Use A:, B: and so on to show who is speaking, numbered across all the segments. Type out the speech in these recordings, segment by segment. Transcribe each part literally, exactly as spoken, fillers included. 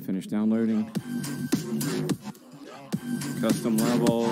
A: finish downloading. Custom level.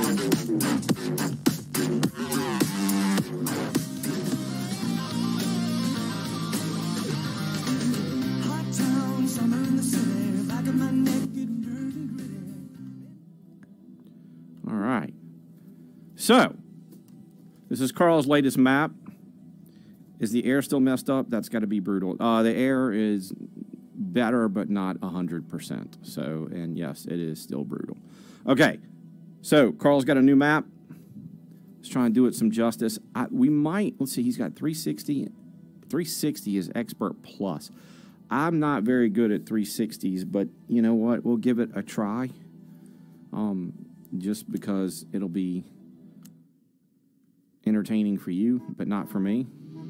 A: All right. So, this is Carl's latest map. Is the air still messed up? That's got to be brutal. Uh, the air is better, but not one hundred percent. So, and yes, it is still brutal. Okay. So, Carl's got a new map. Let's try and do it some justice. I, we might, let's see, he's got three sixty. three sixty is Expert Plus. I'm not very good at three sixties, but you know what? We'll give it a try. Um, just because it'll be entertaining for you, but not for me.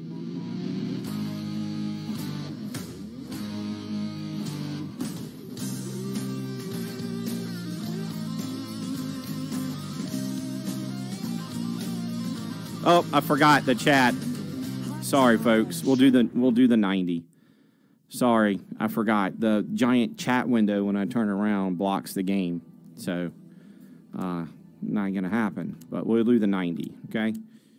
A: Oh, I forgot the chat. Sorry, folks. We'll do the we'll do the ninety. Sorry, I forgot. The giant chat window when I turn around blocks the game. So, uh, not gonna happen. But we'll do the ninety, okay?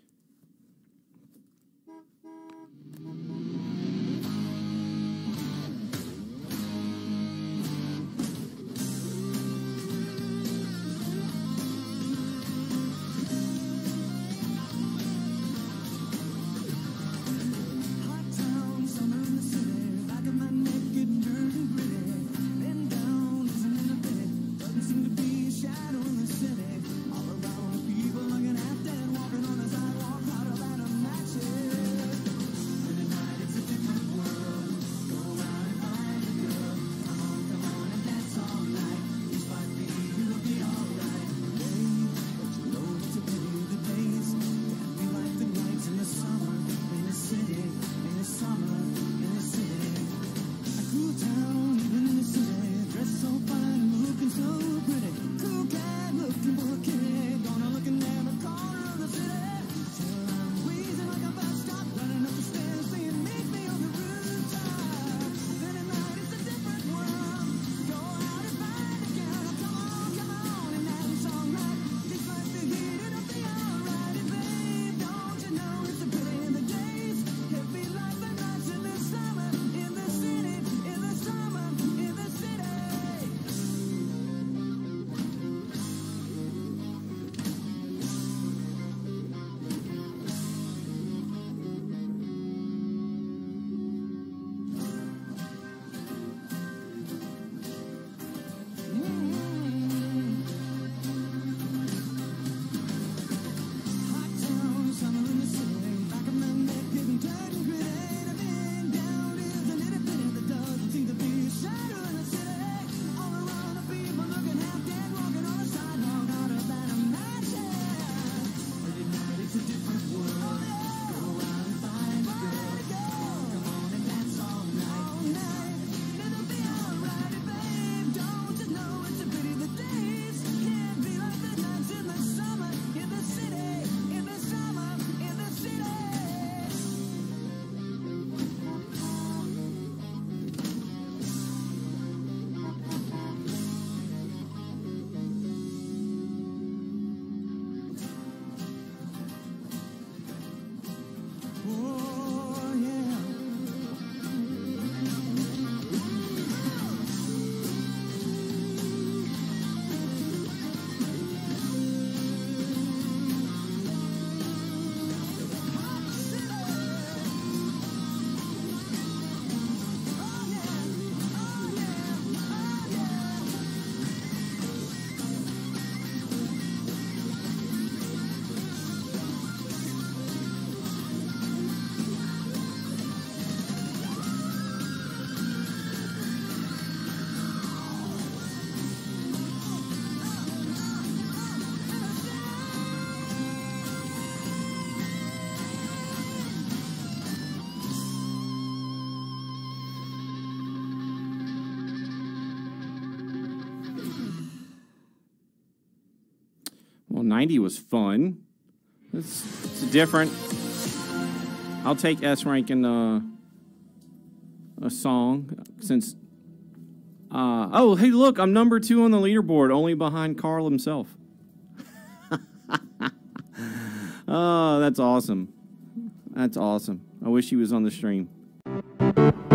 A: ninety was fun. It's, it's different. I'll take S rank in uh, a song since Uh, oh, hey, look, I'm number two on the leaderboard, only behind Carl himself. Oh, that's awesome. That's awesome. I wish he was on the stream.